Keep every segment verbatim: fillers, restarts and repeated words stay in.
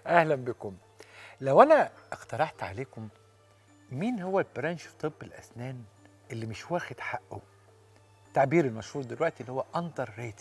اهلا بكم. لو انا اقترحت عليكم مين هو البرانش في طب الاسنان اللي مش واخد حقه، التعبير المشهور دلوقتي اللي هو اندر ريتد،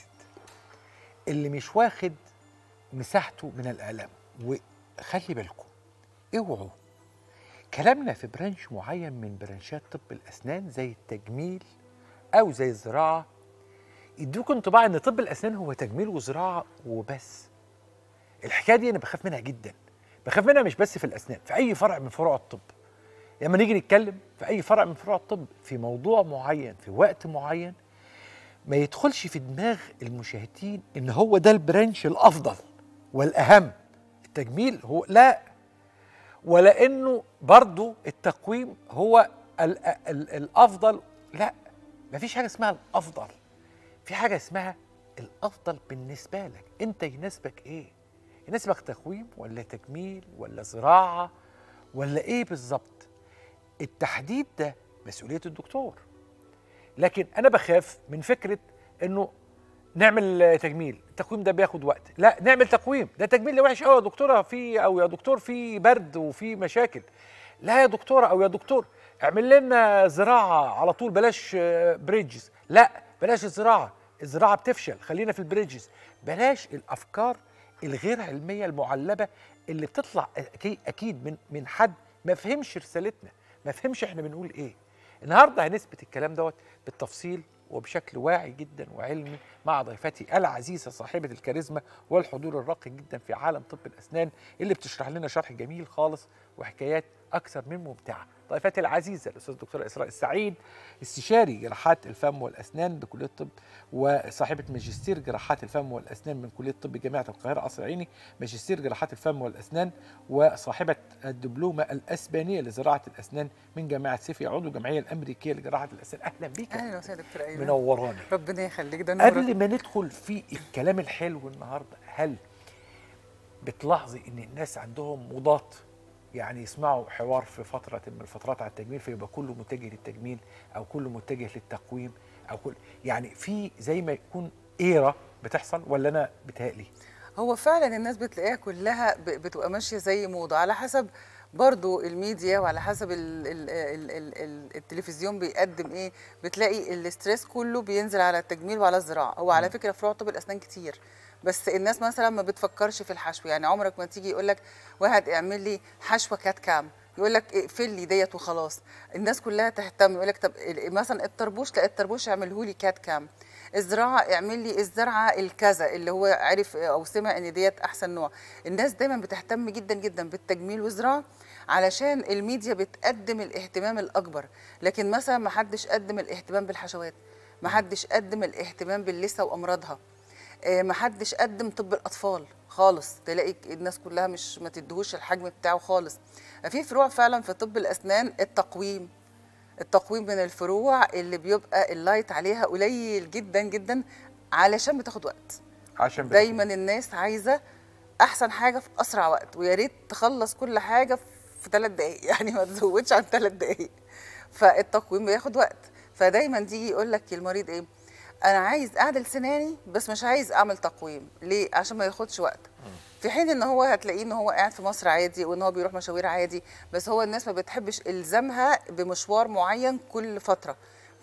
اللي مش واخد مساحته من الاعلام. وخلي بالكم اوعوا كلامنا في برانش معين من برانشات طب الاسنان زي التجميل او زي الزراعه يدوكوا انطباع ان طب الاسنان هو تجميل وزراعه وبس. الحكايه دي انا بخاف منها جدا، بخاف منها مش بس في الاسنان، في اي فرع من فروع الطب. لما نيجي نتكلم في اي فرع من فروع الطب في موضوع معين في وقت معين، ما يدخلش في دماغ المشاهدين ان هو ده البرانش الافضل والاهم. التجميل هو لا، ولا انه برضو التقويم هو ال ال الافضل، لا. مفيش حاجه اسمها الافضل، في حاجه اسمها الافضل بالنسبه لك انت. يناسبك ايه؟ يناسبك تقويم ولا تجميل ولا زراعه ولا ايه بالظبط؟ التحديد ده مسؤوليه الدكتور. لكن انا بخاف من فكره انه نعمل تجميل، التقويم ده بياخد وقت، لا نعمل تقويم، ده تجميل ده وحش قوي يا دكتوره، في او يا دكتور في برد وفي مشاكل. لا يا دكتوره او يا دكتور اعمل لنا زراعه على طول، بلاش بريدجز، لا بلاش الزراعه، الزراعه بتفشل، خلينا في البريدجز. بلاش الافكار الغير علميه المعلبه اللي بتطلع اكيد من من حد ما فهمش رسالتنا، ما فهمش احنا بنقول ايه. النهارده هنثبت الكلام دوت بالتفصيل وبشكل واعي جدا وعلمي مع ضيفتي العزيزه صاحبه الكاريزما والحضور الراقي جدا في عالم طب الاسنان، اللي بتشرح لنا شرح جميل خالص وحكايات اكثر من ممتعه. ضيفتي العزيزه الاستاذ الدكتوره اسراء السعيد، استشاري جراحات الفم والاسنان بكليه الطب وصاحبه ماجستير جراحات الفم والاسنان من كليه الطب جامعه القاهره قصر عيني، ماجستير جراحات الفم والاسنان، وصاحبه الدبلومه الاسبانيه لزراعه الاسنان من جامعه سيفيا، عضو الجمعيه الامريكيه لجراحه الاسنان. اهلا بيك. اهلا وسهلا دكتور ايمن، منوراني. ربنا يخليك. ده نورك. قبل ما ندخل في الكلام الحلو النهارده، هل بتلاحظي ان الناس عندهم مضاد؟ يعني يسمعوا حوار في فتره من الفترات على التجميل فيبقى كله متجه للتجميل او كله متجه للتقويم او كل، يعني في زي ما يكون ايرا بتحصل، ولا انا بتهيألي؟ هو فعلا الناس بتلاقيها كلها بتبقى ماشيه زي موضه، على حسب برضو الميديا وعلى حسب ال ال ال ال ال التلفزيون بيقدم ايه. بتلاقي الاستريس كله بينزل على التجميل وعلى الزراعه. هو على فكره فروع طب الاسنان كتير، بس الناس مثلا ما بتفكرش في الحشو. يعني عمرك ما تيجي يقول لك واحد اعمل لي حشوه كات كام، يقول لك اقفل لي ديت وخلاص. الناس كلها تهتم، يقول لك طب مثلا الطربوش، لا الطربوش اعمله لي كات كام. الزراعه اعمل لي الزرعه الكذا اللي هو عارف او سمع ان ديت احسن نوع. الناس دايما بتهتم جدا جدا بالتجميل والزراعه علشان الميديا بتقدم الاهتمام الاكبر، لكن مثلا ما حدش قدم الاهتمام بالحشوات، ما حدش قدم الاهتمام باللثه وامراضها، ما حدش قدم طب الاطفال خالص. تلاقي الناس كلها مش ما تدهوش الحجم بتاعه خالص. في فروع فعلا في طب الاسنان التقويم، التقويم من الفروع اللي بيبقى اللايت عليها قليل جدا جدا علشان بتاخد وقت. عشان دايما الناس عايزه احسن حاجه في اسرع وقت، ويا ريت تخلص كل حاجه في ثلاث دقائق، يعني ما تزودش عن ثلاث دقائق. فالتقويم بياخد وقت. فدايما تيجي يقول لك المريض ايه، انا عايز اعدل سناني بس مش عايز اعمل تقويم. ليه؟ عشان ما ياخدش وقت. في حين ان هو هتلاقيه ان هو قاعد في مصر عادي وان هو بيروح مشاوير عادي، بس هو الناس ما بتحبش الزامها بمشوار معين كل فتره.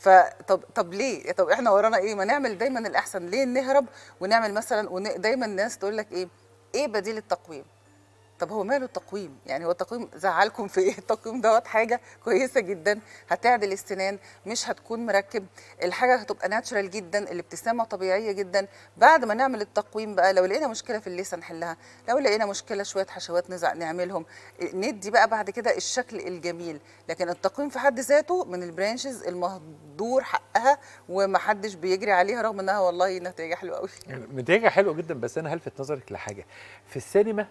فطب طب ليه؟ طب احنا ورانا ايه؟ ما نعمل دايما الاحسن. ليه نهرب ونعمل مثلا ون... دايما الناس تقول لك ايه؟ ايه بديل التقويم؟ طب هو ماله التقويم؟ يعني هو التقويم زعلكم في ايه؟ التقويم دوت حاجه كويسه جدا، هتعدل السنان، مش هتكون مركب، الحاجه هتبقى ناتشرال جدا، الابتسامه طبيعيه جدا. بعد ما نعمل التقويم بقى، لو لقينا مشكله في اللثه نحلها، لو لقينا مشكله شويه حشوات نزع نعملهم، ندي بقى بعد كده الشكل الجميل. لكن التقويم في حد ذاته من البرانشز المهدور حقها ومحدش بيجري عليها، رغم انها والله نتيجه حلوه قوي. نتيجه حلوه جدا. بس انا هلفت نظرك لحاجه في السينما،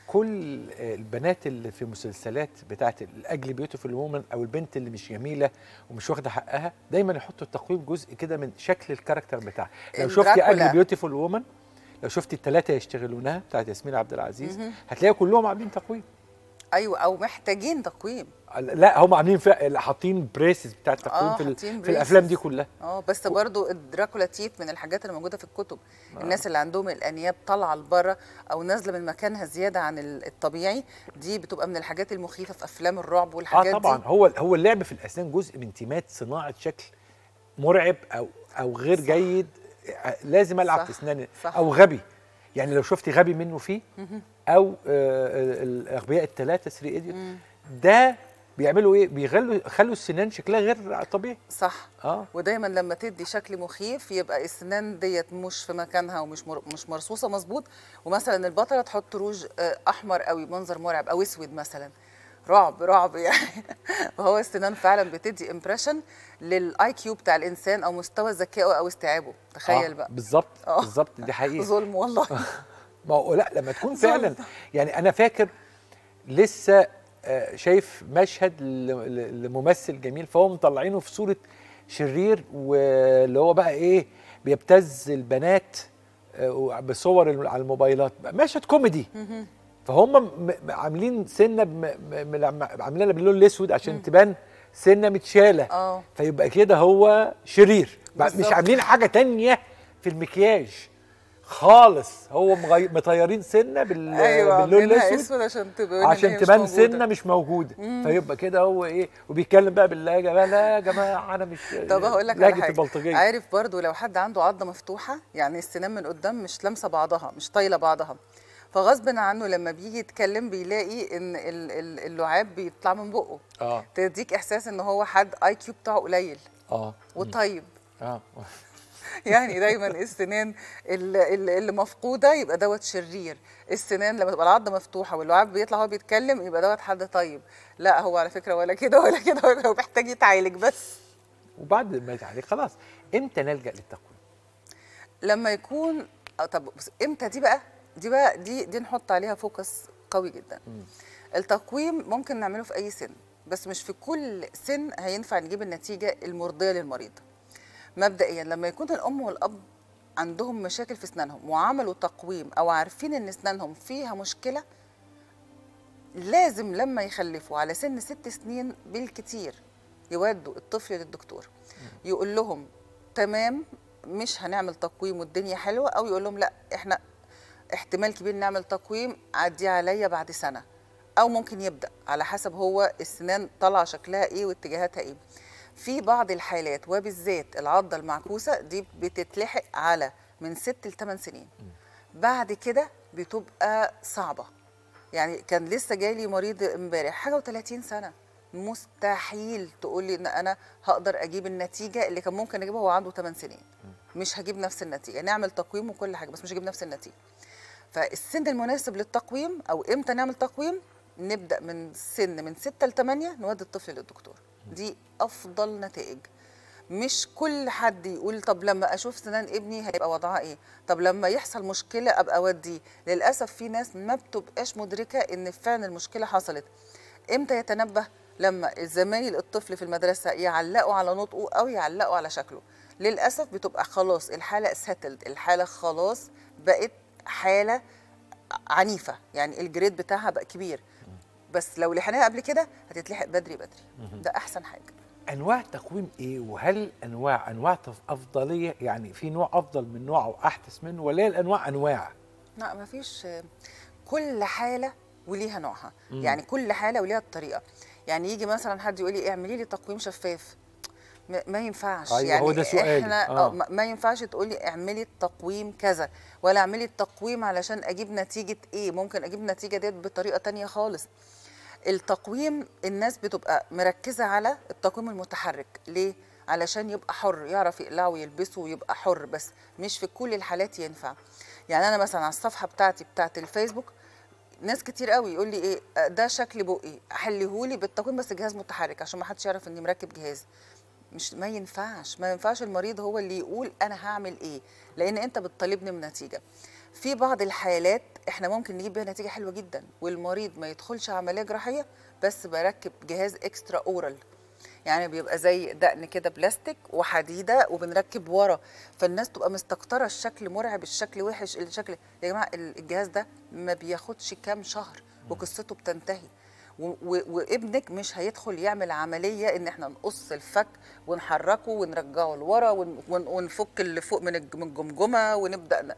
كل البنات اللي في مسلسلات بتاعت الاجلي بيوتيفول وومن او البنت اللي مش جميله ومش واخده حقها، دايما يحطوا التقويم جزء كده من شكل الكاركتر بتاعها. لو شفتي اجلي بيوتيفول وومن، لو شفتي الثلاثه يشتغلونها بتاعت ياسمين عبد العزيز، هتلاقي كلهم عاملين تقويم. ايوه، او محتاجين تقويم. لا هم عاملين فيها حاطين بريسز بتاع التقويم آه، في, ال- حاطين في الافلام دي بريسز. كلها. اه بس برضو الدراكولا تيث من الحاجات اللي موجوده في الكتب. آه. الناس اللي عندهم الانياب طالعه لبره او نازله من مكانها زياده عن ال- الطبيعي، دي بتبقى من الحاجات المخيفه في افلام الرعب اه والحاجات طبعا دي. هو هو اللعب في الاسنان جزء من تيمات صناعه شكل مرعب او او غير صح. جيد. لازم العب صح. في اسناني صح. او غبي. يعني لو شفتي غبي منه فيه او آه الاغبياء الثلاثه ثري ايديوت، ده بيعملوا ايه؟ بيخلوا خلوا السنان شكلها غير طبيعي. صح. اه ودايما لما تدي شكل مخيف يبقى السنان ديت مش في مكانها ومش مر... مش مرصوصه مظبوط، ومثلا البطله تحط روج آه، احمر قوي، منظر مرعب، او اسود مثلا، رعب رعب يعني. فهو السنان فعلا بتدي امبريشن للاي كيو بتاع الانسان او مستوى ذكائه او استيعابه. تخيل آه بقى. بالظبط آه. بالظبط دي حقيقه. ظلم والله. ما هو لا لما تكون ظلم. فعلا يعني انا فاكر لسه آه، شايف مشهد ل- ل- لممثل جميل، فهو مطلعينه في صوره شرير، واللي هو بقى ايه بيبتز البنات آه، بصور الم- على الموبايلات، مشهد كوميدي. فهم م- م- عاملين سنه بم- م- م- عاملينها باللون الاسود عشان تبان سنه متشاله، اه فيبقى كده هو شرير. مش بالظبط. عاملين حاجه تانية في المكياج خالص، هو مغي... مطيرين سنه بال... ايوه باللون عاملينها الاسود اسود عشان تبان إن هي عشان مش تبان موجودة. سنه مش موجوده. فيبقى كده هو ايه، وبيتكلم بقى باللهجه بقى، لا يا جماعه انا مش طب هقول لك على لهجه حاجه، البلطجيه. عارف برضو لو حد عنده عضه مفتوحه، يعني السنان من قدام مش لامسه بعضها، مش طايله بعضها، فغصب عنه لما بيجي يتكلم بيلاقي ان ال- ال- اللعاب بيطلع من بقه، اه تديك احساس ان هو حد اي كيو بتاعه قليل اه وطيب. اه يعني دايما السنان اللي, اللي اللي مفقوده يبقى دوت شرير، السنان لما تبقى العضه مفتوحه واللعاب بيطلع هو بيتكلم يبقى دوت حد طيب. لا هو على فكره ولا كده ولا كده، ولا هو محتاج يتعالج بس. وبعد ما يتعالج خلاص، امتى نلجا للتقويم؟ لما يكون آه، طب بص، امتى دي بقى؟ دي بقى دي دي نحط عليها فوكس قوي جدا. التقويم ممكن نعمله في اي سن، بس مش في كل سن هينفع نجيب النتيجه المرضيه للمريض. مبدئيا لما يكون الام والاب عندهم مشاكل في اسنانهم وعملوا تقويم او عارفين ان اسنانهم فيها مشكله، لازم لما يخلفوا على سن ست سنين بالكتير يودوا الطفل للدكتور، يقول لهم تمام مش هنعمل تقويم والدنيا حلوه، او يقول لهم لا احنا احتمال كبير نعمل تقويم، عدي عليا بعد سنه، او ممكن يبدا على حسب هو السنان طالعه شكلها ايه واتجاهاتها ايه. في بعض الحالات وبالذات العضه المعكوسه دي بتتلحق على من ست لثمان سنين، بعد كده بتبقى صعبه. يعني كان لسه جاي مريض امبارح حاجه و30 سنه، مستحيل تقول لي ان انا هقدر اجيب النتيجه اللي كان ممكن اجيبها وهو عنده ثمان سنين. مش هجيب نفس النتيجه، نعمل تقويم وكل حاجه بس مش هجيب نفس النتيجه. فالسن المناسب للتقويم او امتى نعمل تقويم، نبدا من سن من ستة ل ثمانية نودي الطفل للدكتور، دي افضل نتائج. مش كل حد يقول طب لما اشوف سنان ابني هيبقى وضعها ايه، طب لما يحصل مشكله ابقى اوديه. للاسف في ناس ما بتبقاش مدركه ان فعلا المشكله حصلت. امتى يتنبه؟ لما زمايل الطفل في المدرسه يعلقوا على نطقه او يعلقوا على شكله. للاسف بتبقى خلاص الحاله سيتلد، الحاله خلاص بقت حاله عنيفه، يعني الجريد بتاعها بقى كبير. بس لو لحقناها قبل كده هتتلحق بدري بدري، ده احسن حاجه. انواع التقويم ايه؟ وهل انواع انواع تف- افضليه؟ يعني في نوع افضل من نوع او احدث منه، ولا هي الانواع انواع؟ لا مفيش، كل حاله وليها نوعها. يعني كل حاله وليها الطريقه. يعني يجي مثلا حد يقول لي اعملي لي تقويم شفاف، م- ما ينفعش. أيوة، يعني هو ده سؤالي. احنا آه. آه. ما ما ينفعش تقول لي اعملي التقويم كذا، ولا اعملي التقويم علشان اجيب نتيجه ايه، ممكن اجيب النتيجه ديت بطريقه تانية خالص. التقويم الناس بتبقى مركزه على التقويم المتحرك، ليه؟ علشان يبقى حر، يعرف يقلعه ويلبسه ويبقى حر، بس مش في كل الحالات ينفع. يعني انا مثلا على الصفحه بتاعتي بتاعت الفيسبوك ناس كتير قوي يقول لي ايه ده شكل بقي، حليهولي بالتقويم بس جهاز متحرك عشان ما حدش يعرف اني مركب جهاز. مش ما ينفعش ما ينفعش المريض هو اللي يقول انا هعمل ايه، لان انت بتطالبني بنتيجه. في بعض الحالات احنا ممكن نجيب بيها نتيجه حلوه جدا والمريض ما يدخلش عمليه جراحيه، بس بركب جهاز اكسترا اورال، يعني بيبقى زي دقن كده بلاستيك وحديده وبنركب ورا، فالناس تبقى مستكتره الشكل مرعب، الشكل وحش، الشكل. يا جماعه الجهاز ده ما بياخدش كام شهر وقصته بتنتهي. و- و- وابنك مش هيدخل يعمل عمليه ان احنا نقص الفك ونحركه ونرجعه لورا ون- ون- ونفك اللي فوق من الج- من الجمجمه ونبدا ن-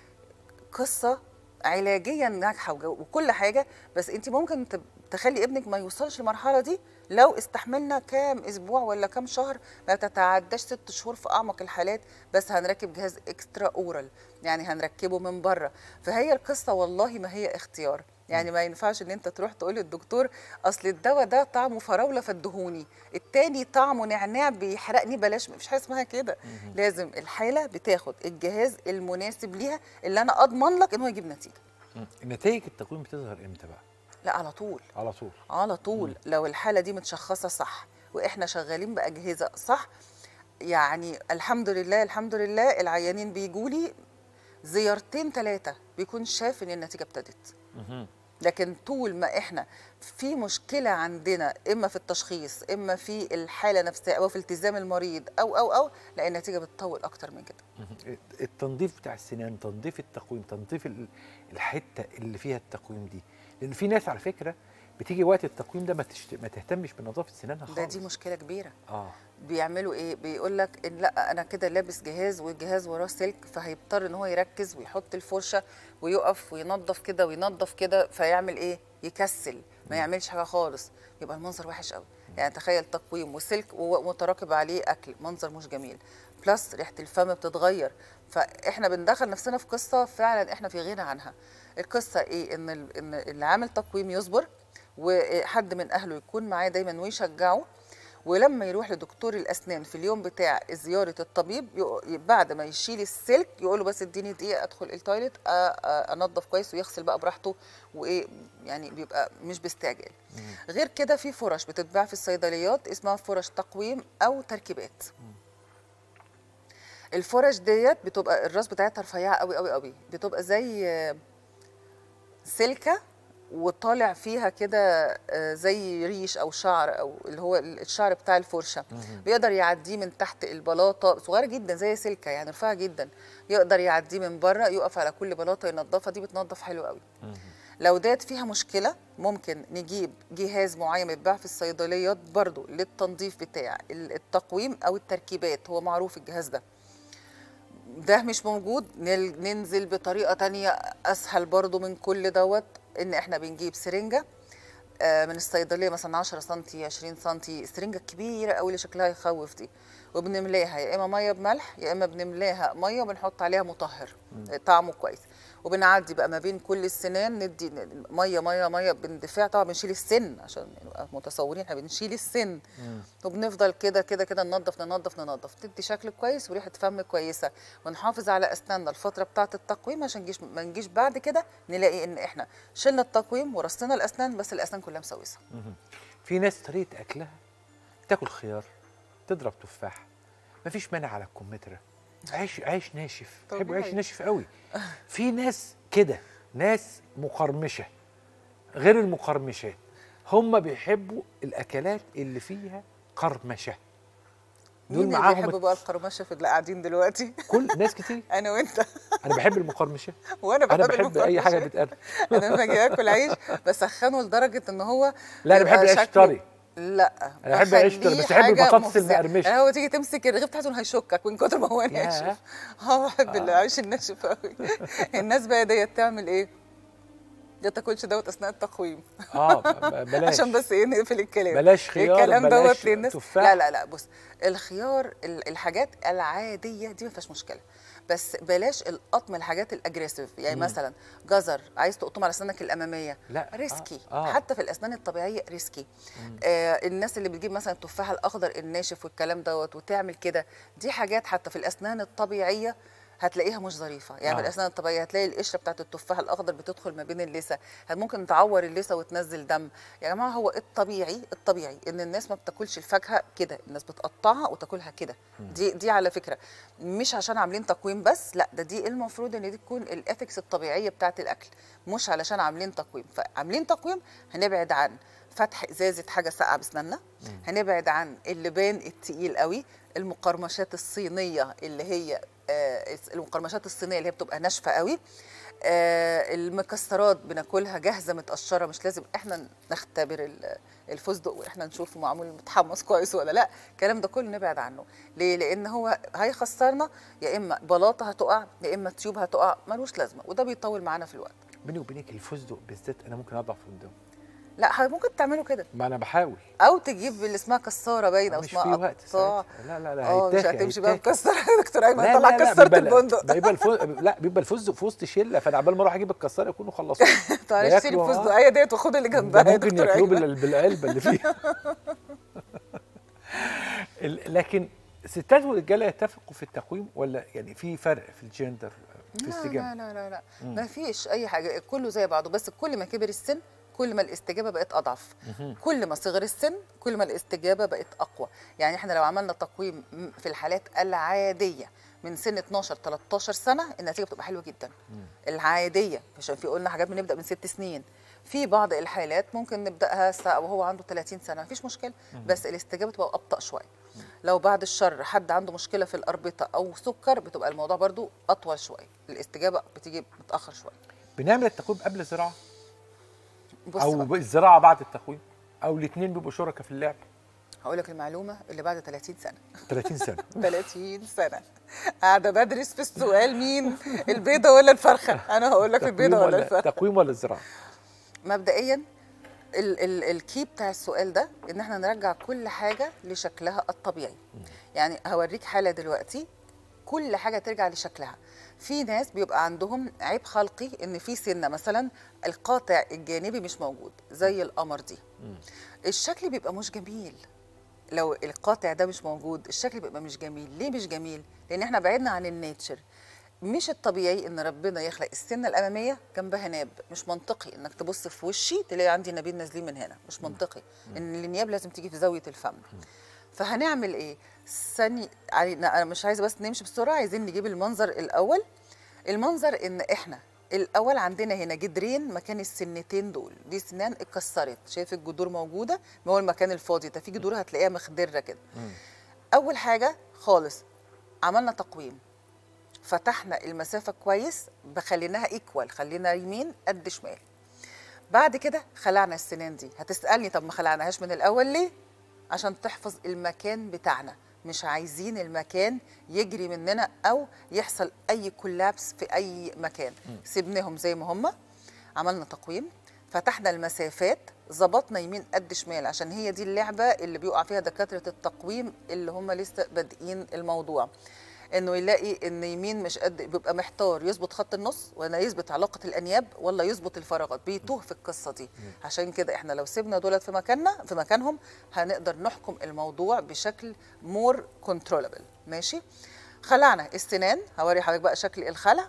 قصه علاجيا ناجحه وجو- وكل حاجه. بس انت ممكن ت- تخلي ابنك ما يوصلش المرحله دي لو استحملنا كام اسبوع ولا كام شهر، ما تتعداش ست شهور في اعمق الحالات. بس هنركب جهاز اكسترا اورال، يعني هنركبه من بره. فهي القصه والله ما هي اختيار، يعني ما ينفعش ان انت تروح تقول للدكتور اصل الدواء ده طعمه فراوله فادهوني، التاني طعمه نعناع بيحرقني بلاش. مفيش حاجه اسمها كده. لازم الحاله بتاخد الجهاز المناسب ليها اللي انا اضمن لك ان هو يجيب نتيجه. نتائج التقويم بتظهر امتى بقى؟ لا على طول. على طول. على طول. مم. لو الحاله دي متشخصه صح واحنا شغالين باجهزه صح، يعني الحمد لله الحمد لله العيانين بيجوا لي زيارتين ثلاثه بيكون شاف ان النتيجه ابتدت. مهم. لكن طول ما احنا في مشكله عندنا اما في التشخيص اما في الحاله نفسها او في التزام المريض او او او لا النتيجه بتطول اكتر من كده. مهم. التنظيف بتاع السنان، تنظيف التقويم، تنظيف ال- الحته اللي فيها التقويم دي، لان في ناس على فكره بتيجي وقت التقويم ده ما, تشت... ما تهتمش بنظافه سنانها خالص. ده دي مشكله كبيره. اه بيعملوا ايه؟ بيقول لك ان لا انا كده لابس جهاز والجهاز وراه سلك، فهيضطر ان هو يركز ويحط الفرشه ويقف وينظف كده وينظف كده، فيعمل ايه؟ يكسل ما يعملش حاجه خالص، يبقى المنظر وحش قوي. يعني تخيل تقويم وسلك ومتراكب عليه اكل، منظر مش جميل، بلس ريحه الفم بتتغير. فاحنا بندخل نفسنا في قصه فعلا احنا في غنى عنها. القصه ايه؟ ان ال- ان اللي عامل تقويم يصبر، وحد من اهله يكون معاه دايما ويشجعه، ولما يروح لدكتور الاسنان في اليوم بتاع زياره الطبيب يق- بعد ما يشيل السلك يقول له بس اديني دقيقه ادخل التويليت أ- أ- انضف كويس ويغسل بقى براحته، وايه يعني بيبقى مش باستعجال. غير كده في فرش بتتباع في الصيدليات اسمها فرش تقويم او تركيبات. الفرش ديت بتبقى الراس بتاعتها رفيعه قوي قوي قوي، بتبقى زي آه، سلكه وطالع فيها كده آه، زي ريش او شعر او اللي هو الشعر بتاع الفرشه، بيقدر يعديه من تحت البلاطه، صغيره جدا زي سلكه يعني رفيعه جدا، يقدر يعديه من بره، يقف على كل بلاطه ينظفها، دي بتنظف حلو قوي. لو ديت فيها مشكله ممكن نجيب جهاز معين بيتباع في الصيدليات برضو للتنظيف بتاع التقويم او التركيبات، هو معروف الجهاز ده. ده مش موجود نل- ننزل بطريقه تانية اسهل برضو من كل دوت، ان احنا بنجيب سرنجه آه، من الصيدليه مثلا عشرة سنتي عشرين سنتي، السرنجه الكبيره قوي اللي شكلها يخوف دي، وبنملاها يا اما ميه بملح يا اما بنملاها ميه وبنحط عليها مطهر آه، طعمه كويس، وبنعدي بقى ما بين كل السنان ندي ن- ميه ميه ميه باندفاع. طبعا بنشيل السن عشان نبقى متصورين احنا بنشيل السن، وبنفضل كده كده كده ننظف ننظف ننظف، تدي شكل كويس وريحه فم كويسه، ونحافظ على اسناننا الفتره بتاعه التقويم عشان نجيش ما نجيش بعد كده نلاقي ان احنا شلنا التقويم ورصينا الاسنان بس الاسنان كلها مسوسه. مهم. في ناس طريقه اكلها تاكل خيار، تضرب تفاح، مفيش مانع على الكمثرى، عيش عيش ناشف، بيحبوا عيش طبيعي. ناشف قوي. في ناس كده، ناس مقرمشه غير المقرمشات، هم بيحبوا الاكلات اللي فيها قرمشه. دول مين اللي معاهم بيحب بقى القرمشه في اللي قاعدين دلوقتي؟ كل ناس كتير. انا وانت. انا بحب المقرمشه، وانا بحب انا بحب اي حاجه المقرمشات. بتقرمش. انا لما اجي اكل عيش بسخنه لدرجه ان هو لا انا بحب يبقى العيش شكله- طري. لا أنا بحب العيش طري، بخليه بس بحب حاجة البطاطس مفزعة. المقرمشة. يعني هو تيجي تمسك الرغيف بتاعته هيشكك من كتر ما هو ناشف. اه بحب العيش الناشف قوي. الناس بقى ديت تعمل ايه؟ ما تاكلش دوت اثناء التقويم. اه ب- بلاش عشان بس ايه نقفل الكلام. بلاش خيار، الكلام بلاش دوت للناس. تفاح. لا لا لا بص، الخيار ال- الحاجات العاديه دي ما فيهاش مشكله، بس بلاش القطم الحاجات الاجريسيف، يعني مم. مثلا جزر عايز تقطم على اسنانك الاماميه لا، ريسكي. آه، آه. حتى في الاسنان الطبيعيه ريسكي. آه الناس اللي بتجيب مثلا التفاح الاخضر الناشف والكلام دوت وتعمل كده، دي حاجات حتى في الاسنان الطبيعيه هتلاقيها مش ظريفه، يعني آه. في الاسنان الطبيعيه هتلاقي القشره بتاعت التفاح الاخضر بتدخل ما بين اللثه، ممكن تعور اللثه وتنزل دم. يا جماعه هو الطبيعي الطبيعي ان الناس ما بتاكلش الفاكهه كده، الناس بتقطعها وتاكلها كده. دي دي على فكره مش عشان عاملين تقويم بس، لا ده دي المفروض ان دي تكون الاثكس الطبيعيه بتاعت الاكل، مش علشان عاملين تقويم. فعاملين تقويم هنبعد عن فتح ازازه حاجه ساقعه باسناننا، هنبعد عن اللبان التقيل قوي، المقرمشات الصينيه اللي هي آه، المقرمشات الصينيه اللي هي بتبقى ناشفه قوي، آه المكسرات بناكلها جاهزه متقشره، مش لازم احنا نختبر ال- الفستق واحنا نشوفه معمول متحمص كويس ولا لا. الكلام ده كله نبعد عنه. ليه؟ لان هو هيخسرنا، يا اما بلاطه هتقع يا اما تيوب هتقع، ملوش لازمه، وده بيطول معانا في الوقت. بيني وبينك الفستق بالذات انا ممكن اضعف قدامه. لا ح- ممكن تعملوا كده، ما انا بحاول. او تجيب اللي اسمها كساره باينه او مش اسمها في وقت قطاع. ساعتها. لا لا لا اه مش هيتاكل هتمشي بقى هيتاكل. مكسره يا دكتور ايمن، لا طلع لا لا كسره بيبقى البندق. بيبقى الفستق لا بيبقى الفستق في وسط شله، فانا عبال ما اروح اجيب الكساره يكونوا خلصوا. تعالى اشتري ياكلوا، آه. الفستقيه ديت وخد اللي ده جنبها يا ممكن دكتور ياكلوه ايمن. بال- بالعلبه اللي فيها. ال- لكن ستات ورجاله يتفقوا في التقويم ولا يعني في فرق في الجندر في لا الاستجابه؟ لا لا لا لا مم. ما فيش اي حاجه، كله زي بعضه، بس كل ما كبر السن كل ما الاستجابه بقت اضعف، كل ما صغر السن كل ما الاستجابه بقت اقوى. يعني احنا لو عملنا تقويم م- في الحالات العاديه من سن اتناشر تلتاشر سنه النتيجه بتبقى حلوه جدا. العاديه، عشان في قلنا حاجات بنبدا من ست سنين، في بعض الحالات ممكن نبداها سا- وهو عنده تلاتين سنه مفيش مشكله، بس الاستجابه تبقى ابطا شويه. لو بعد الشر حد عنده مشكله في الاربطه او سكر بتبقى الموضوع برضو اطول شويه، الاستجابه بتيجي متاخر شويه. بنعمل التقويم قبل الزراعه بص او بقى، الزراعه بعد التقويم او الاثنين بيبقوا شركاء في اللعب؟ هقول لك المعلومه اللي بعد تلاتين سنه. تلاتين سنه. تلاتين سنه قاعده بدرس في السؤال مين البيضه ولا الفرخه، انا هقول لك البيضه تقويم ولا ولا الفرخه. تقويم ولا الزراعه؟ مبدئيا ال ال الكي بتاع السؤال ده ان احنا نرجع كل حاجه لشكلها الطبيعي. يعني هوريك حاله دلوقتي كل حاجه ترجع لشكلها. في ناس بيبقى عندهم عيب خلقي ان في سنه مثلا القاطع الجانبي مش موجود زي القمر دي، الشكل بيبقى مش جميل. لو القاطع ده مش موجود الشكل بيبقى مش جميل. ليه مش جميل؟ لان احنا بعدنا عن النيتشر. مش الطبيعي ان ربنا يخلق السنه الاماميه جنبها ناب، مش منطقي انك تبص في وشي تلاقي عندي نابين نازلين من هنا، مش منطقي ان النياب لازم تيجي في زاويه الفم. فهنعمل ايه؟ ثاني علينا، انا مش عايزه بس نمشي بسرعه، عايزين نجيب المنظر الاول. المنظر ان احنا الاول عندنا هنا جدرين مكان السنتين دول، دي سنان اتكسرت، شايف الجذور موجوده، ما هو المكان الفاضي ده في جذور هتلاقيها مخضره كده. اول حاجه خالص عملنا تقويم، فتحنا المسافه كويس، بخليناها ايكوال، خلينا يمين قد شمال. بعد كده خلعنا السنان دي. هتسالني طب ما خلعناهاش من الاول ليه؟ عشان تحفظ المكان بتاعنا، مش عايزين المكان يجري مننا او يحصل اي كولابس في اي مكان. سيبناهم زي ما هم. عملنا تقويم، فتحنا المسافات، ظبطنا يمين قد شمال، عشان هي دي اللعبه اللي بيقع فيها دكاتره التقويم اللي هم لسه بادئين الموضوع، انه يلاقي ان يمين مش قد، بيبقى محتار يظبط خط النص ولا يظبط علاقه الانياب ولا يظبط الفراغات، بيتوه في القصه دي. عشان كده احنا لو سيبنا دولت في مكاننا في مكانهم هنقدر نحكم الموضوع بشكل مور كنترولبل. ماشي. خلعنا السنان، هوري حضرتك بقى شكل الخلع.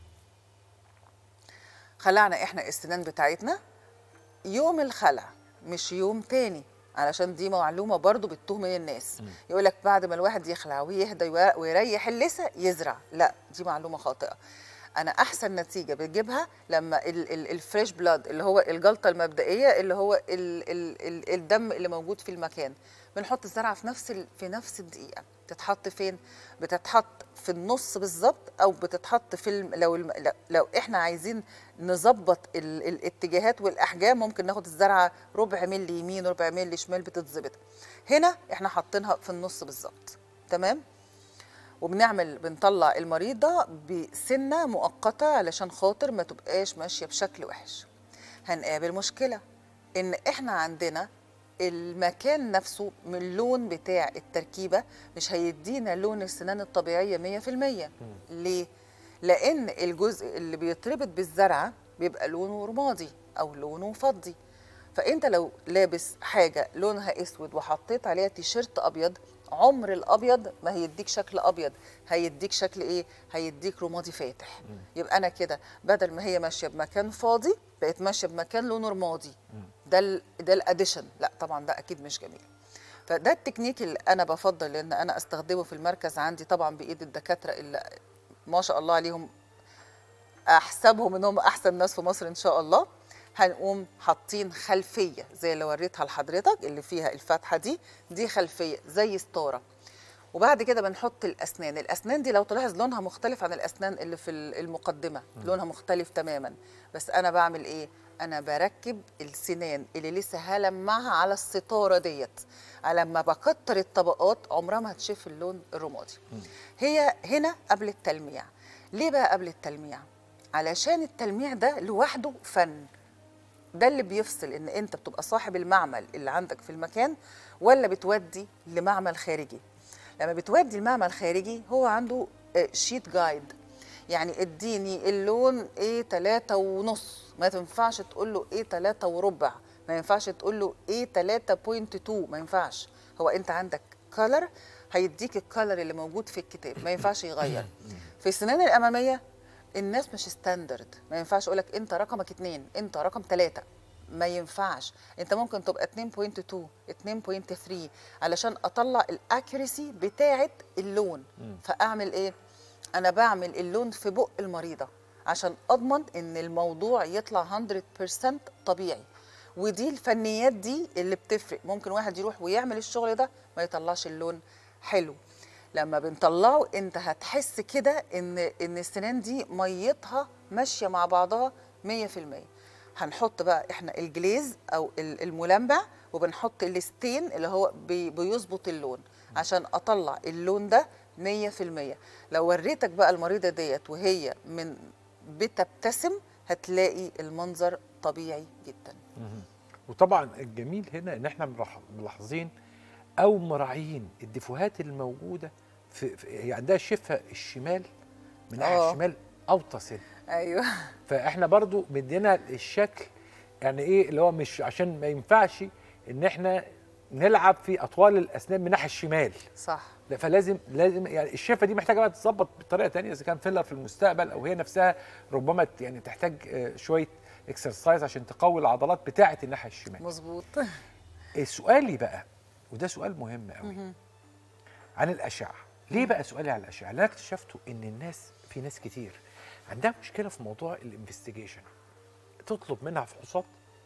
خلعنا احنا السنان بتاعتنا يوم الخلع مش يوم تاني، علشان دي معلومه برضو بتتوه من الناس. يقول لك بعد ما الواحد يخلع ويهدى ويريح اللثه يزرع، لا دي معلومه خاطئه. انا احسن نتيجه بتجيبها لما الفريش بلاد اللي هو الجلطه المبدئيه اللي هو ال ال ال الدم اللي موجود في المكان، بنحط الزرعه في نفس في نفس الدقيقه. بتتحط فين؟ بتتحط في النص بالظبط، او بتتحط في الم... لو الم... لو احنا عايزين نظبط ال... الاتجاهات والاحجام ممكن ناخد الزرعه ربع ملي يمين ربع ملي شمال بتتظبط. هنا احنا حاطينها في النص بالظبط. تمام. وبنعمل بنطلع المريضه بسنه مؤقته علشان خاطر ما تبقاش ماشيه بشكل وحش. هنقابل مشكله ان احنا عندنا المكان نفسه من اللون بتاع التركيبه مش هيدينا لون السنان الطبيعيه مية في المية. ليه؟ لان الجزء اللي بيتربط بالزرعه بيبقى لونه رمادي او لونه فضي. فانت لو لابس حاجه لونها اسود وحطيت عليها تيشيرت ابيض، عمر الابيض ما هيديك شكل ابيض، هيديك شكل ايه؟ هيديك رمادي فاتح. يبقى انا كده بدل ما هي ماشيه بمكان فاضي بقت ماشيه بمكان لونه رمادي. ده ال ده الاديشن، لا طبعا ده اكيد مش جميل. فده التكنيك اللي انا بفضل ان انا استخدمه في المركز عندي، طبعا بايد الدكاتره اللي ما شاء الله عليهم، احسبهم انهم احسن ناس في مصر ان شاء الله. هنقوم حاطين خلفيه زي اللي وريتها لحضرتك اللي فيها الفتحه دي، دي خلفيه زي ستاره، وبعد كده بنحط الاسنان. الاسنان دي لو تلاحظ لونها مختلف عن الاسنان اللي في المقدمه، لونها مختلف تماما. بس انا بعمل ايه؟ انا بركب السنان اللي لسه هلمعها على الستاره ديت. لما بكتر الطبقات عمرها ما هتشوف اللون الرمادي. هي هنا قبل التلميع. ليه بقى قبل التلميع؟ علشان التلميع ده لوحده فن. ده اللي بيفصل ان انت بتبقى صاحب المعمل اللي عندك في المكان ولا بتودي لمعمل خارجي. لما بتودي المعمل خارجي هو عنده شيت جايد، يعني اديني اللون ايه تلاتة ونص، ما تنفعش تقول له ايه تلاتة وربع، ما ينفعش تقول له ايه تلاتة بوينت تو، ما ينفعش. هو انت عندك كولر هيديك الكولر اللي موجود في الكتاب، ما ينفعش يغير. في السنان الاماميه الناس مش ستاندرد، ما ينفعش اقول لك انت رقمك اتنين، انت رقم تلاتة، ما ينفعش. انت ممكن تبقى اتنين بوينت تو، اتنين بوينت ثري علشان اطلع الاكيوريسي بتاعه اللون. فاعمل ايه؟ انا بعمل اللون في بق المريضه عشان اضمن ان الموضوع يطلع مية بالمية طبيعي. ودي الفنيات دي اللي بتفرق. ممكن واحد يروح ويعمل الشغل ده ما يطلعش اللون حلو. لما بنطلعه انت هتحس كده ان ان السنان دي ميتها ماشيه مع بعضها مية في المية. هنحط بقى احنا الجليز او الملمع، وبنحط الستين اللي هو بي بيظبط اللون عشان اطلع اللون ده مية في المية. لو وريتك بقى المريضه ديت وهي من بتبتسم هتلاقي المنظر طبيعي جدا. وطبعا الجميل هنا ان احنا ملاحظين او مراعيين الديفوهات الموجوده في, في هي عندها الشفه الشمال من ناحيه الشمال اوطى سن. ايوه. فاحنا برضو مدينا الشكل يعني ايه اللي هو مش عشان ما ينفعش ان احنا نلعب في اطوال الاسنان من ناحيه الشمال. صح. لا فلازم لازم يعني الشفه دي محتاجه بقى تتظبط بطريقه ثانيه اذا كان فيلر في المستقبل او هي نفسها ربما يعني تحتاج شويه اكسرسايز عشان تقوي العضلات بتاعه الناحيه الشمال. مظبوط. سؤالي بقى وده سؤال مهم قوي عن الاشعه. ليه بقى سؤالي على الاشعه؟ انا اكتشفته ان الناس في ناس كتير عندها مشكله في موضوع الانفستيجيشن. تطلب منها فحوصات،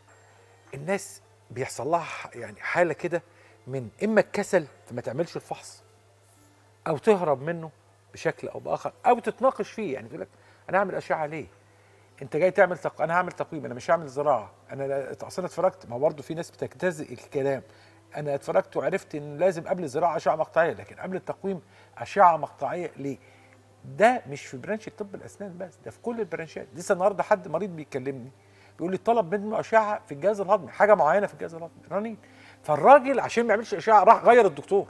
الناس بيحصل لها يعني حاله كده من اما الكسل فما تعملش الفحص او تهرب منه بشكل او باخر او تتناقش فيه. يعني تقول لك انا هعمل اشعه ليه؟ انت جاي تعمل تق... انا هعمل تقويم، انا مش هعمل زراعه. انا اصلا اتفرجت، ما هو برضه في ناس بتجتزئ الكلام. انا اتفرجت وعرفت ان لازم قبل الزراعه اشعه مقطعيه، لكن قبل التقويم اشعه مقطعيه ليه؟ ده مش في برانش طب الاسنان بس، ده في كل البرانشات. لسه النهارده حد مريض بيكلمني بيقول لي طلب منه اشعه في الجهاز الهضمي، حاجه معينه في الجهاز الهضمي رنين. فالراجل عشان ما يعملش اشعه راح غير الدكتور.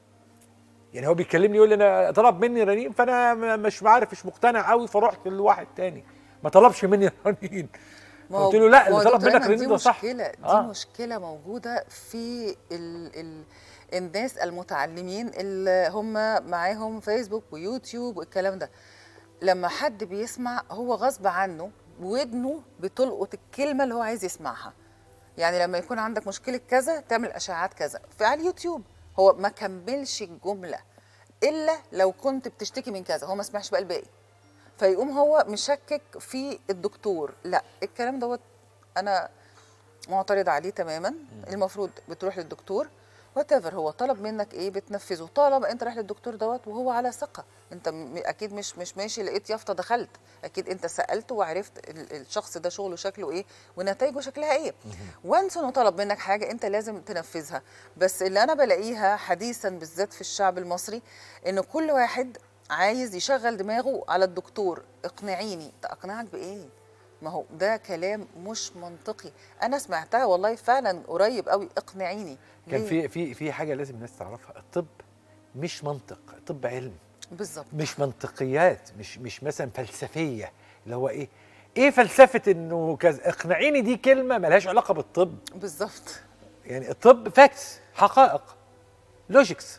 يعني هو بيكلمني يقول لي انا طلب مني رنين فانا مش عارف مش مقتنع قوي فرحت لواحد تاني ما طلبش مني رنين. قلت له لا اللي طلب منك رنين ده صح. دي مشكله دي آه. مشكله موجوده في ال ال الناس المتعلمين اللي هم معاهم فيسبوك ويوتيوب والكلام ده. لما حد بيسمع هو غصب عنه ودنه بتلقط الكلمه اللي هو عايز يسمعها. يعني لما يكون عندك مشكله كذا تعمل اشعاعات كذا في على اليوتيوب، هو ما كملش الجمله الا لو كنت بتشتكي من كذا، هو ما سمعش بقى الباقي. فيقوم هو مشكك في الدكتور. لا، الكلام دوت انا معترض عليه تماما. المفروض بتروح للدكتور واتيفر هو طلب منك ايه بتنفذه. طالما انت رايح للدكتور دوت وهو على ثقه، انت اكيد مش مش ماشي لقيت يافطه دخلت، اكيد انت سالته وعرفت الشخص ده شغله شكله ايه ونتائجه شكلها ايه. وانس انه طلب منك حاجه انت لازم تنفذها. بس اللي انا بلاقيها حديثا بالذات في الشعب المصري ان كل واحد عايز يشغل دماغه على الدكتور. اقنعيني. اقنعك بايه؟ ما هو ده كلام مش منطقي. انا سمعتها والله فعلا قريب قوي. اقنعيني. كان في في في حاجه لازم الناس تعرفها، الطب مش منطق، الطب علم. بالظبط. مش منطقيات، مش مش مثلا فلسفيه اللي هو ايه ايه فلسفه انه كذا. اقنعيني دي كلمه ملهاش علاقه بالطب. بالظبط. يعني الطب فاكتس، حقائق، لوجيكس،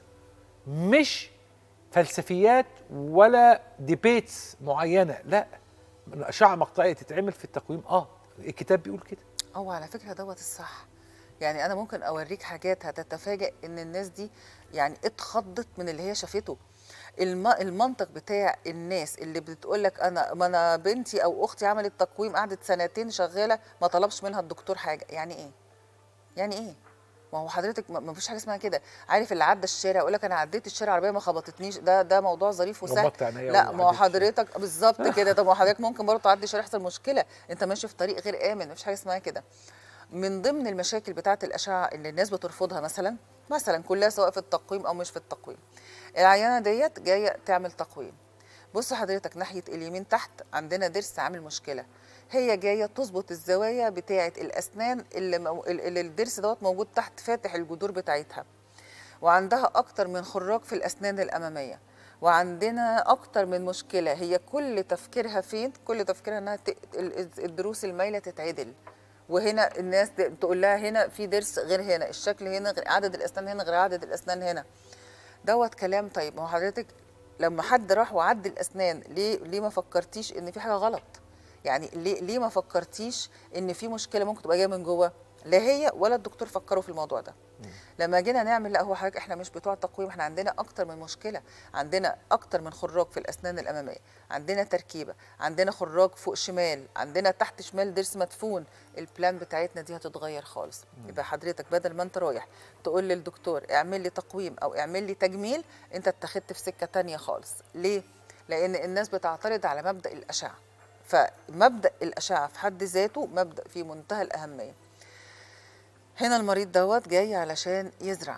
مش فلسفيات ولا ديبيتس معينه. لا، اشعه مقطعيه تتعمل في التقويم. اه الكتاب بيقول كده. اه على فكره دوت الصح. يعني انا ممكن اوريك حاجات هتتفاجئ ان الناس دي يعني اتخضت من اللي هي شافته. الم... المنطق بتاع الناس اللي بتقول لك انا ما انا بنتي او اختي عملت تقويم قعدت سنتين شغاله ما طلبش منها الدكتور حاجه. يعني ايه؟ يعني ايه؟ ما هو حضرتك ما فيش حاجه اسمها كده. عارف اللي عدى الشارع يقول لك انا عديت الشارع عربيه ما خبطتنيش، ده ده موضوع ظريف وسهل. لا ما هو حضرتك بالظبط كده. طب ما هو حضرتك ممكن برضه تعدي الشارع يحصل مشكله، انت ماشي في طريق غير امن، ما فيش حاجه اسمها كده. من ضمن المشاكل بتاعه الاشعه اللي الناس بترفضها مثلا مثلا كلها سواء في التقويم او مش في التقويم، العيانه ديت جايه تعمل تقويم. بص حضرتك ناحيه اليمين تحت عندنا ضرس عامل مشكله، هي جايه تظبط الزوايا بتاعه الاسنان اللي, مو... اللي الضرس دوت موجود تحت فاتح الجذور بتاعتها، وعندها اكتر من خراج في الاسنان الاماميه، وعندنا اكتر من مشكله. هي كل تفكيرها فين؟ كل تفكيرها انها ت... الضروس المايله تتعدل، وهنا الناس تقول لها هنا في ضرس غير هنا، الشكل هنا غير، عدد الاسنان هنا غير عدد الاسنان هنا. دوت كلام. طيب ما هو حضرتك لما حد راح وعد الاسنان، ليه ليه ما فكرتيش ان في حاجه غلط؟ يعني ليه ليه ما فكرتيش ان في مشكله ممكن تبقى جايه من جوه؟ لا هي ولا الدكتور فكروا في الموضوع ده. مم. لما جينا نعمل، لا هو حضرتك احنا مش بتوع تقويم، احنا عندنا اكتر من مشكله، عندنا اكتر من خراج في الاسنان الاماميه، عندنا تركيبه، عندنا خراج فوق شمال، عندنا تحت شمال ضرس مدفون. البلان بتاعتنا دي هتتغير خالص. مم. يبقى حضرتك بدل ما انت رايح تقول للدكتور اعمل لي تقويم او اعمل لي تجميل، انت اتخذت في سكه ثانيه خالص. ليه؟ لان الناس بتعترض على مبدا الاشعه، فمبدا الاشعه في حد ذاته مبدا في منتهى الاهميه. هنا المريض دوت جاي علشان يزرع،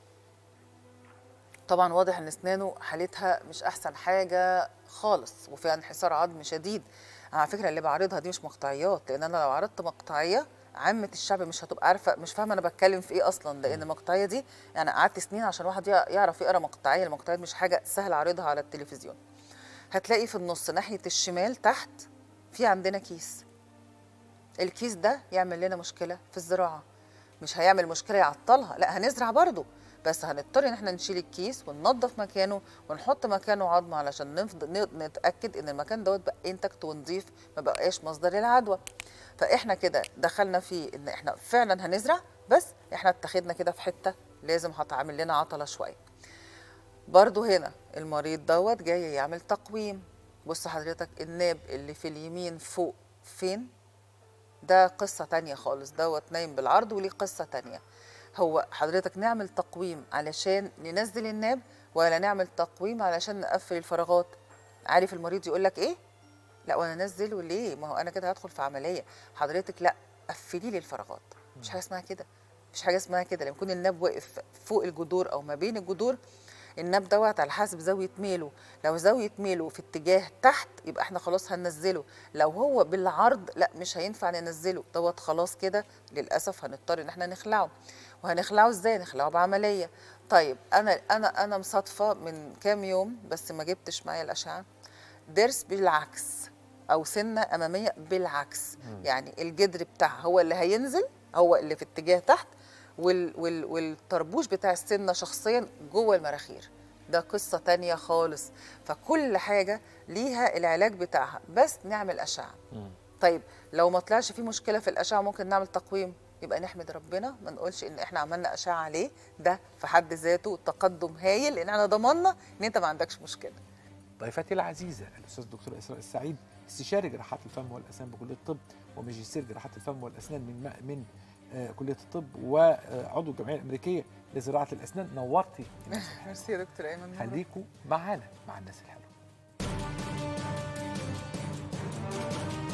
طبعا واضح ان اسنانه حالتها مش احسن حاجه خالص وفيها انحسار عظمي شديد. على فكره اللي بعرضها دي مش مقطعيات، لان انا لو عرضت مقطعيه عامه الشعب مش هتبقى عارفه، مش فاهمه انا بتكلم في ايه اصلا، لان المقطعيه دي يعني قعدت سنين عشان واحد يعرف يقرا مقطعيه. المقطعيات مش حاجه سهل اعرضها على التلفزيون. هتلاقي في النص ناحيه الشمال تحت في عندنا كيس، الكيس ده يعمل لنا مشكله في الزراعه. مش هيعمل مشكله يعطلها، لا هنزرع برضه، بس هنضطر ان احنا نشيل الكيس وننظف مكانه ونحط مكانه عظم علشان نفضل نتاكد ان المكان دوت بقى انتكت ونضيف، ما بقاش مصدر للعدوى. فاحنا كده دخلنا في ان احنا فعلا هنزرع، بس احنا اتخذنا كده في حته لازم هتعمل لنا عطله شويه. برضه هنا المريض دوت جاي يعمل تقويم. بص حضرتك الناب اللي في اليمين فوق فين؟ ده قصة تانية خالص، دوت نايم بالعرض وليه قصة تانية. هو حضرتك نعمل تقويم علشان ننزل الناب ولا نعمل تقويم علشان نقفل الفراغات؟ عارف المريض يقول لك ايه؟ لا وانا انزله ليه؟ ما هو انا كده هدخل في عملية. حضرتك لا، قفلي لي الفراغات. مش حاجة اسمها كده، مش حاجة اسمها كده. لما يكون الناب واقف فوق الجذور او ما بين الجذور، الناب دوت على حسب زاويه ميله، لو زاويه ميله في اتجاه تحت يبقى احنا خلاص هننزله، لو هو بالعرض لا مش هينفع ننزله دوت، خلاص كده للاسف هنضطر ان احنا نخلعه. وهنخلعه ازاي؟ نخلعه بعمليه. طيب انا انا انا مصادفه من كام يوم بس ما جبتش معايا الاشعه، ضرس بالعكس او سنه اماميه بالعكس، م. يعني الجدر بتاعها هو اللي هينزل، هو اللي في اتجاه تحت، وال وال والطربوش بتاع السنه شخصيا جوه المراخير. ده قصه تانية خالص. فكل حاجه ليها العلاج بتاعها، بس نعمل اشعه. م. طيب لو ما طلعش في مشكله في الاشعه ممكن نعمل تقويم، يبقى نحمد ربنا، ما نقولش ان احنا عملنا اشعه عليه، ده في حد ذاته تقدم هايل ان احنا ضمننا ان انت ما عندكش مشكله. ضيفتي العزيزه الاستاذ الدكتور اسراء السعيد، استشاري جراحات الفم والاسنان بكليه الطب وماجستير جراحات الفم والاسنان من من آه كليه الطب وعضو الجمعيه الامريكيه لزراعه الاسنان. نورتي. ميرسي يا دكتور ايمن. خليكم معانا مع الناس الحلوه.